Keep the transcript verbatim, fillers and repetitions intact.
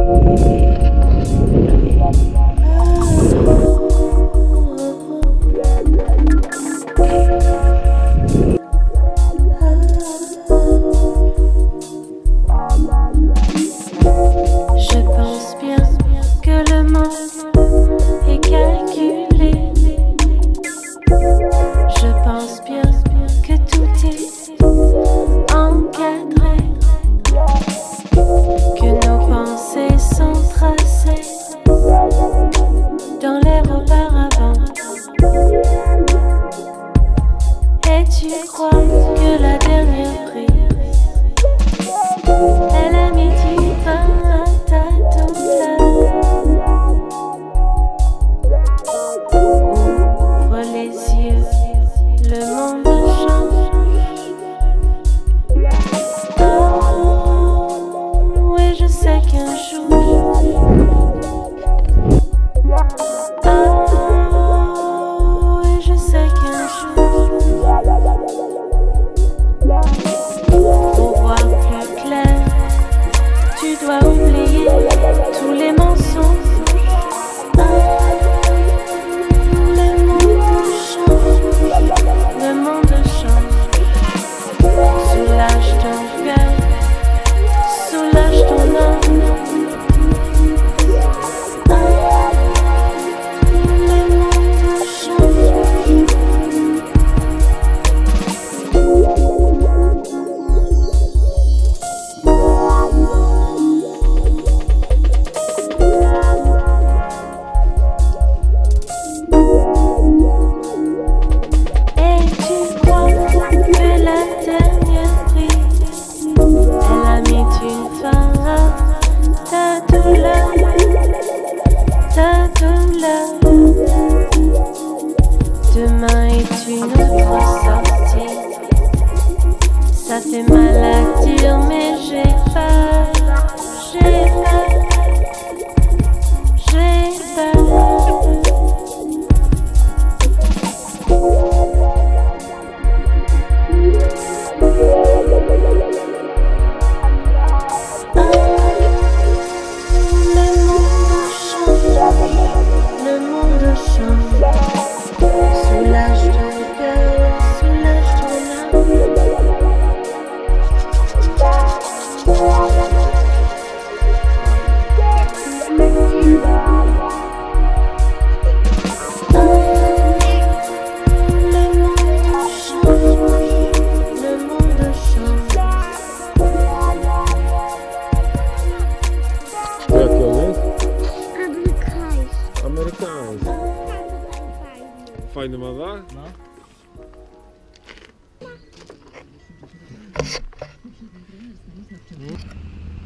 Demain est une autre sortie. Ça fait mal à dire, mais j'ai peur, j'ai peur, j'ai peur. Le monde change, soulage ton cœur, soulage ton âme. Le monde change, le monde change. Jaki on jest? Amerykański. Amerykański. Fajny. Fajny ma, tak? No.